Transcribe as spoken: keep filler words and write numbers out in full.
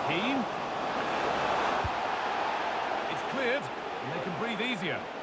Keane. It's cleared, and they can breathe easier.